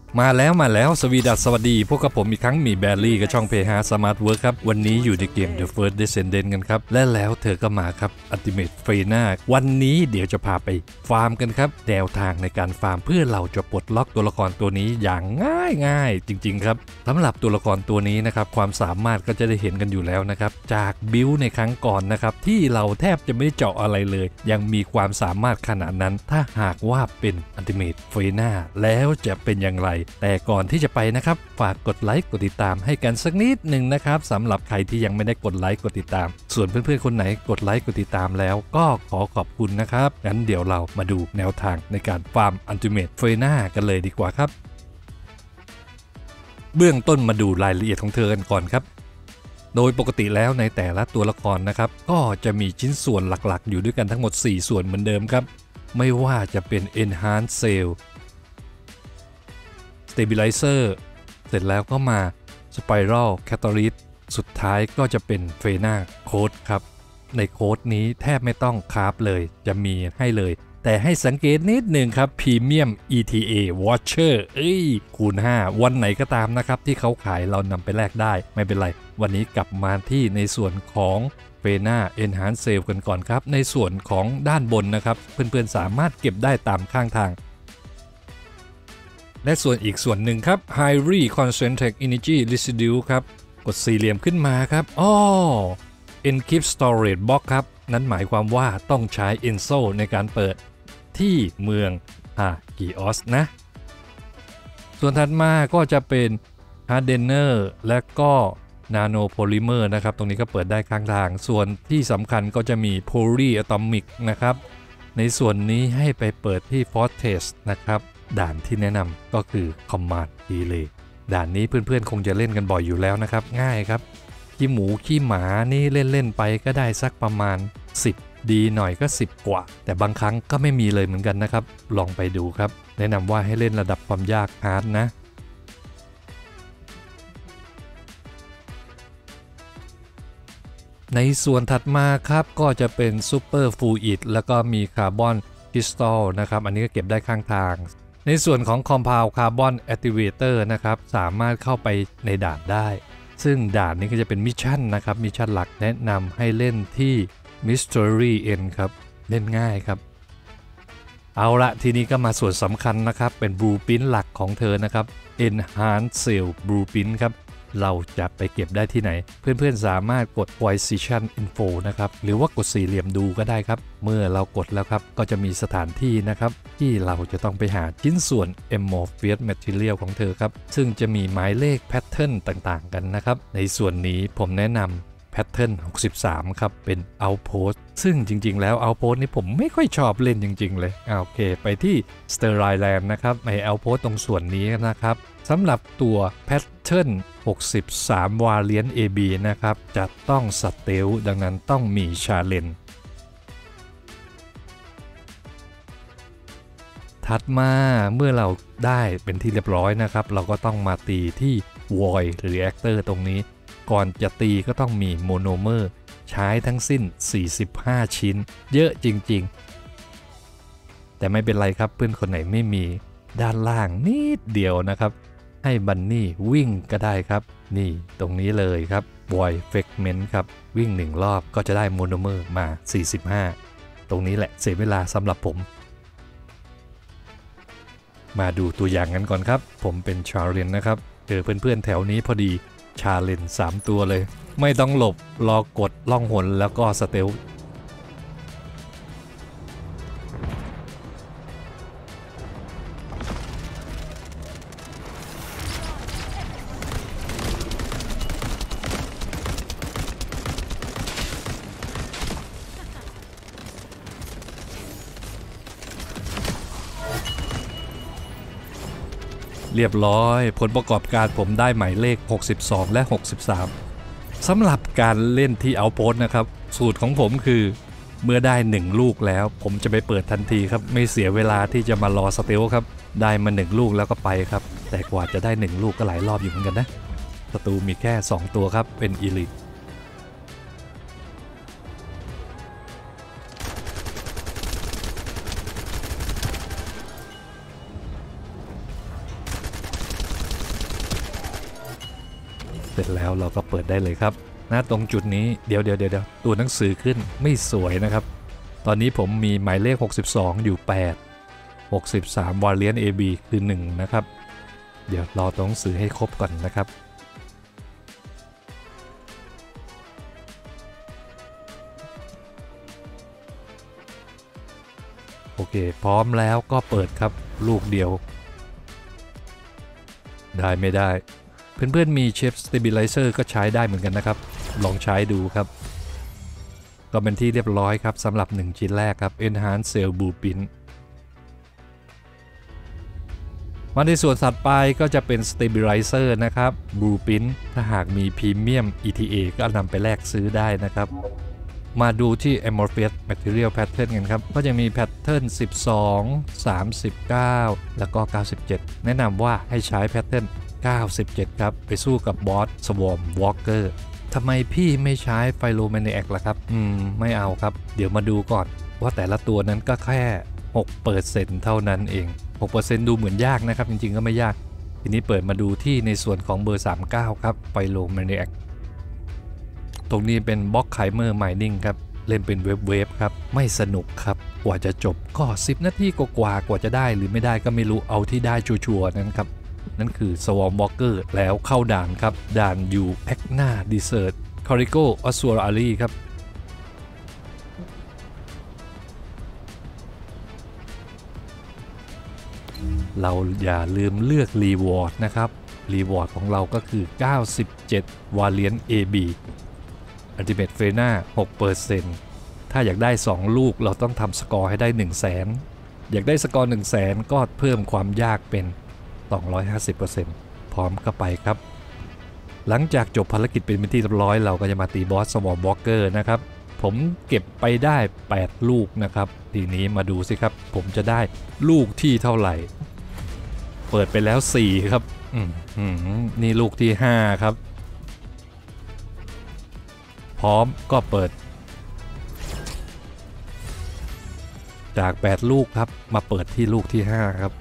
มาแล้วสวัสดีพวกกับผมอีกครั้งมีแบลลี่กับช่องเพฮาสมาร์ทเวิร์คครับวันนี้อยู่ในเกม The First Descendant กันครับและแล้วเธอก็มาครับ Ultimate Freyna วันนี้เดี๋ยวจะพาไปฟาร์มกันครับแนวทางในการฟาร์มเพื่อเราจะปลดล็อกตัวละครตัวนี้อย่างง่ายจริงๆครับสำหรับตัวละครตัวนี้นะครับความสามารถก็จะได้เห็นกันอยู่แล้วนะครับจากบิลในครั้งก่อนนะครับที่เราแทบจะไม่ได้เจาะอะไรเลยยังมีความสามารถขนาดนั้นถ้าหากว่าเป็น Ultimate Freyna แล้วจะเป็นอย่างไรแต่ก่อนที่จะไปนะครับฝากกดไลค์กดติดตามให้กันสักนิดหนึ่งนะครับสำหรับใครที่ยังไม่ได้กดไลค์กดติดตามส่วนเพื่อนๆคนไหนกดไลค์กดติดตามแล้วก็ขอขอบคุณนะครับงั้นเดี๋ยวเรามาดูแนวทางในการฟาร์ม Ultimate Freyna กันเลยดีกว่าครับเบื้องต้นมาดูรายละเอียดของเธอกันก่อนครับโดยปกติแล้วในแต่ละตัวละครนะครับก็จะมีชิ้นส่วนหลักๆอยู่ด้วยกันทั้งหมด4ส่วนเหมือนเดิมครับไม่ว่าจะเป็น Enhance Sail Stabilizer เสร็จแล้วก็มา Spiral Catalyst สุดท้ายก็จะเป็น Freyna Code ครับในโค้ดนี้แทบไม่ต้องคราฟเลยจะมีให้เลยแต่ให้สังเกตนิดหนึ่งครับ Premium ETA Watcher คูณ 5 วันไหนก็ตามนะครับที่เขาขายเรานำไปแลกได้ไม่เป็นไรวันนี้กลับมาที่ในส่วนของ Freyna Enhance Sail กันก่อนครับในส่วนของด้านบนนะครับเพื่อนๆสามารถเก็บได้ตามข้างทางและส่วนอีกส่วนหนึ่งครับ Highly Concentrated Energy Residue ครับกดสี่เหลี่ยมขึ้นมาครับEncrypt Storage Box ครับนั้นหมายความว่าต้องใช้ Enso ในการเปิดที่เมืองกิออสนะส่วนถัดมาก็จะเป็น Hardener และก็ Nano Polymer นะครับตรงนี้ก็เปิดได้ข้างทางส่วนที่สำคัญก็จะมี Polyatomic นะครับในส่วนนี้ให้ไปเปิดที่ Fortress นะครับด่านที่แนะนำก็คือ Command Relay ด่านนี้เพื่อนๆคงจะเล่นกันบ่อยอยู่แล้วนะครับง่ายครับขี้หมูขี้หมานี่เล่นไปก็ได้สักประมาณ10ดีหน่อยก็10กว่าแต่บางครั้งก็ไม่มีเลยเหมือนกันนะครับลองไปดูครับแนะนำว่าให้เล่นระดับความยากฮาร์ดนะในส่วนถัดมาครับก็จะเป็นซูเปอร์ฟลูอิดแล้วก็มีคาร์บอนคริสตัลนะครับอันนี้ก็เก็บได้ข้างทางในส่วนของ Compound Carbon Activator นะครับสามารถเข้าไปในด่านได้ซึ่งด่านนี้ก็จะเป็นมิชชั่นนะครับมิชชั่นหลักแนะนำให้เล่นที่ Mystery End ครับเล่นง่ายครับเอาละทีนี้ก็มาส่วนสำคัญนะครับเป็น Blueprint หลักของเธอนะครับ Enhance Sail Blueprint ครับเราจะไปเก็บได้ที่ไหนเพื่อนๆสามารถกด Position Info นะครับหรือว่ากดสี่เหลี่ยมดูก็ได้ครับเมื่อเรากดแล้วครับก็จะมีสถานที่นะครับที่เราจะต้องไปหาชิ้นส่วน Amorphous Material ของเธอครับซึ่งจะมีหมายเลข Pattern ต่างๆกันนะครับในส่วนนี้ผมแนะนำ Pattern 63ครับเป็น Outpost ซึ่งจริงๆแล้ว Outpost นี่ผมไม่ค่อยชอบเล่นจริงๆเลยโอเคไปที่ Sterile Land นะครับใน Outpost ตรงส่วนนี้นะครับสำหรับตัว Pattern 63 Variant AB นะครับจะต้องสเตลดังนั้นต้องมี Challenge ถัดมาเมื่อเราได้เป็นที่เรียบร้อยนะครับเราก็ต้องมาตีที่ Void Reactor ตรงนี้ก่อนจะตีก็ต้องมีโมโนเมอร์ใช้ทั้งสิ้น45ชิ้นเยอะจริงๆแต่ไม่เป็นไรครับเพื่อนคนไหนไม่มีด้านล่างนิดเดียวนะครับให้บันนี่วิ่งก็ได้ครับนี่ตรงนี้เลยครับ Void Fragment ครับวิ่ง1รอบก็จะได้โมโนเมอร์มา45ตรงนี้แหละเสียเวลาสำหรับผมมาดูตัวอย่างกันก่อนครับผมเป็นชาเลนนะครับเจอเพื่อนๆแถวนี้พอดีชาเลน3ตัวเลยไม่ต้องหลบรอกดล่องหนแล้วก็สเตลเรียบร้อยผลประกอบการผมได้หมายเลข62และ63สำหรับการเล่นที่เอาโพสนะครับสูตรของผมคือเมื่อได้1ลูกแล้วผมจะไปเปิดทันทีครับไม่เสียเวลาที่จะมารอสเตลครับได้มา1ลูกแล้วก็ไปครับแต่กว่าจะได้1ลูกก็หลายรอบอยู่เหมือนกันนะศัตรูมีแค่2ตัวครับเป็นอีลิทร็จแล้วเราก็เปิดได้เลยครับนะตรงจุดนี้เดี๋ยวตัวหนังสือขึ้นไม่สวยนะครับตอนนี้ผมมีหมายเลข62อยู่8 63 Variant AB คือ1นะครับเดี๋ยวรอตัวหนังสือให้ครบก่อนนะครับโอเคพร้อมแล้วก็เปิดครับลูกเดียวได้ไม่ได้เพื่อนๆมีเชฟสเตบิไลเซอร์ก็ใช้ได้เหมือนกันนะครับลองใช้ดูครับก็เป็นที่เรียบร้อยครับสำหรับ1ชิ้นแรกครับ Enhance Cell Blueprint มาในส่วนถัดไปก็จะเป็น Stabilizer นะครับ Blueprint ถ้าหากมี Premium ETA ก็นำไปแลกซื้อได้นะครับมาดูที่ Amorphous Material Pattern กันครับก็จะมี Pattern 12 39 แล้วก็ 97 แนะนำว่าให้ใช้ Pattern 97 ครับไปสู้กับบอส Swarm Walker ทำไมพี่ไม่ใช้ไฟโลแมน i แอคล่ะครับไม่เอาครับเดี๋ยวมาดูก่อนว่าแต่ละตัวนั้นก็แค่ 6% เท่านั้นเอง 6% ดูเหมือนยากนะครับจริงๆก็ไม่ยากทีนี้เปิดมาดูที่ในส่วนของเบอร์ 39 ครับไฟโลแมน i แอคตรงนี้เป็นบล็อกไคเมอร์ไมนิ่งครับเล่นเป็นเวฟครับไม่สนุกครับกว่าจะจบก็10 นาทีกว่าจะได้หรือไม่ได้ก็ไม่รู้เอาที่ได้ชัวร์ๆนั้นครับนั่นคือ Swarm Walker แล้วเข้าด่านครับด่านอยู่แอคนาดีเซอร์ตคอริโกออสซัวอารีครับเราอย่าลืมเลือกรีวอร์ดนะครับรีวอร์ดของเราก็คือ97 Variant AB Ultimate Fena 6% ถ้าอยากได้2ลูกเราต้องทำสกอร์ให้ได้ 100,000 อยากได้สกอร์ 100,000 ก็เพิ่มความยากเป็น 250% พร้อมก็ไปครับหลังจากจบภารกิจเป็นที่เรียบร้อยเราก็จะมาตีบอส Swarm Walker นะครับผมเก็บไปได้8ลูกนะครับทีนี้มาดูสิครับผมจะได้ลูกที่เท่าไหร่เปิดไปแล้ว4ครับนี่ลูกที่5ครับพร้อมก็เปิดจาก8ลูกครับมาเปิดที่ลูกที่5ครับ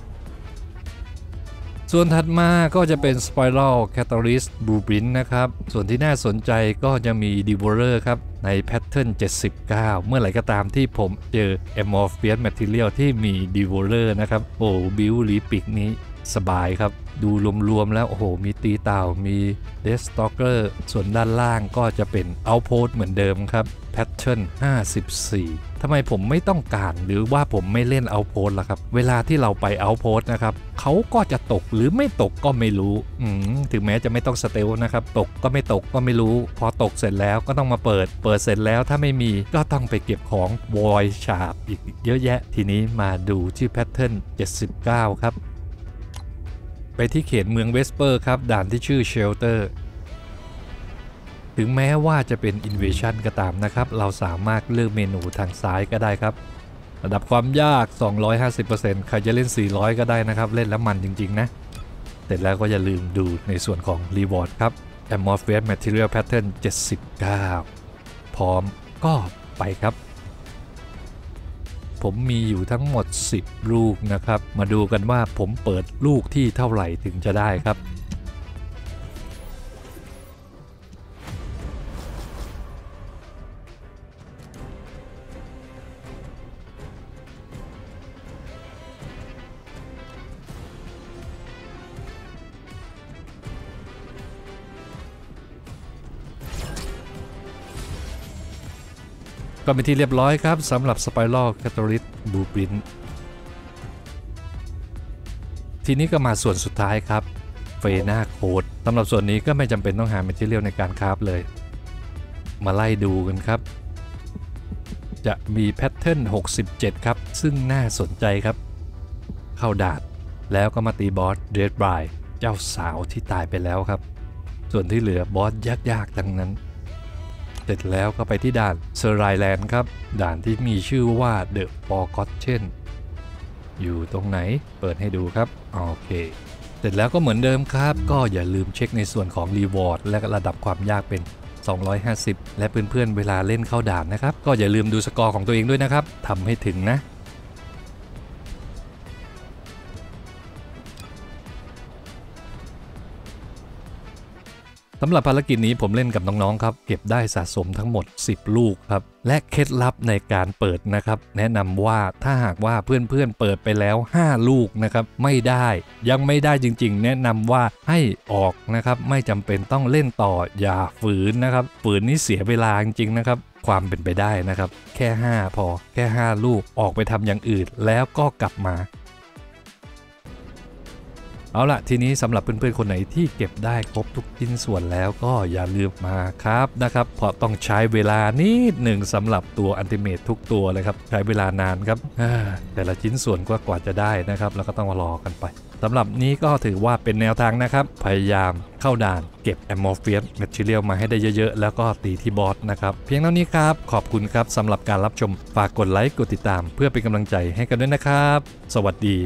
ส่วนถัดมาก็จะเป็น Spiral Catalyst Blueprint นะครับส่วนที่น่าสนใจก็จะมี Devourer ครับใน Pattern 79 เมื่อไหร่ก็ตามที่ผมเจอ Amorphous Material ที่มี Devourer นะครับโอ้บิวลีปิกนี้สบายครับดูรวมๆแล้วโอ้โหมีตีเต่ามี Death Stalker ส่วนด้านล่างก็จะเป็น Outpost เหมือนเดิมครับ Pattern 54ทำไมผมไม่ต้องการหรือว่าผมไม่เล่น Outpost ล่ะครับเวลาที่เราไป Outpost นะครับเขาก็จะตกหรือไม่ตกก็ไม่รู้ถึงแม้จะไม่ต้องสเตลนะครับตกก็ไม่ตกก็ไม่รู้พอตกเสร็จแล้วก็ต้องมาเปิดเสร็จแล้วถ้าไม่มีก็ต้องไปเก็บของ Void Shard อีกเยอะแยะทีนี้มาดูที่ Pattern 79 ครับไปที่เขตเมืองเวสเปอร์ครับด่านที่ชื่อเชลเตอร์ถึงแม้ว่าจะเป็น Invasion ก็ตามนะครับเราสามารถเลือกเมนูทางซ้ายก็ได้ครับระดับความยาก 250% ใครจะเล่น 400 ก็ได้นะครับเล่นแล้วมันจริงๆนะเสร็จแล้วก็อย่าลืมดูในส่วนของ Reward ครับ Amorphous Material Pattern 79 พร้อมก็ไปครับผมมีอยู่ทั้งหมด10ลูกนะครับมาดูกันว่าผมเปิดลูกที่เท่าไหร่ถึงจะได้ครับก็เป็นที่เรียบร้อยครับสำหรับ Spiral Catalyst Blueprint ทีนี้ก็มาส่วนสุดท้ายครับ Fena Code สำหรับส่วนนี้ก็ไม่จำเป็นต้องหา Material ในการคราฟเลยมาไล่ดูกันครับจะมี Pattern 67 ครับซึ่งน่าสนใจครับเข้าด่านแล้วก็มาตีบอส Dead Bride เจ้าสาวที่ตายไปแล้วครับส่วนที่เหลือบอสยากๆทั้งนั้นเสร็จแล้วก็ไปที่ด่านเซอร์ไรแลนด์ครับด่านที่มีชื่อว่า The Forgotten อยู่ตรงไหนเปิดให้ดูครับโอเคเสร็จแล้วก็เหมือนเดิมครับก็อย่าลืมเช็คในส่วนของ Reward และระดับความยากเป็น250และเพื่อนๆเวลาเล่นเข้าด่านนะครับก็อย่าลืมดูสกอร์ของตัวเองด้วยนะครับทำให้ถึงนะสำหรับภารกิจนี้ผมเล่นกับน้องๆครับเก็บได้สะสมทั้งหมด10ลูกครับและเคล็ดลับในการเปิดนะครับแนะนำว่าถ้าหากว่าเพื่อนๆเปิดไปแล้ว5ลูกนะครับไม่ได้ยังไม่ได้จริงๆแนะนำว่าให้ออกนะครับไม่จำเป็นต้องเล่นต่ออย่าฝืนนะครับฝืนนี่เสียเวลาจริงๆนะครับความเป็นไปได้นะครับแค่5พอแค่5ลูกออกไปทำอย่างอื่นแล้วก็กลับมาเอาล่ะทีนี้สำหรับเพื่อนๆคนไหนที่เก็บได้ครบทุกชิ้นส่วนแล้วก็อย่าลืมมาครับนะครับเพราะต้องใช้เวลานิดหนึ่งสำหรับตัวอันติเมททุกตัวเลยครับใช้เวลานานครับแต่ละชิ้นส่วนกว่าจะได้นะครับแล้วก็ต้องรอกันไปสำหรับนี้ก็ถือว่าเป็นแนวทางนะครับพยายามเข้าด่านเก็บ Amorphous Material มาให้ได้เยอะๆแล้วก็ตีที่บอสนะครับเพียงเท่านี้ครับขอบคุณครับสำหรับการรับชมฝากกดไลค์กดติดตามเพื่อเป็นกำลังใจให้กันด้วยนะครับสวัสดี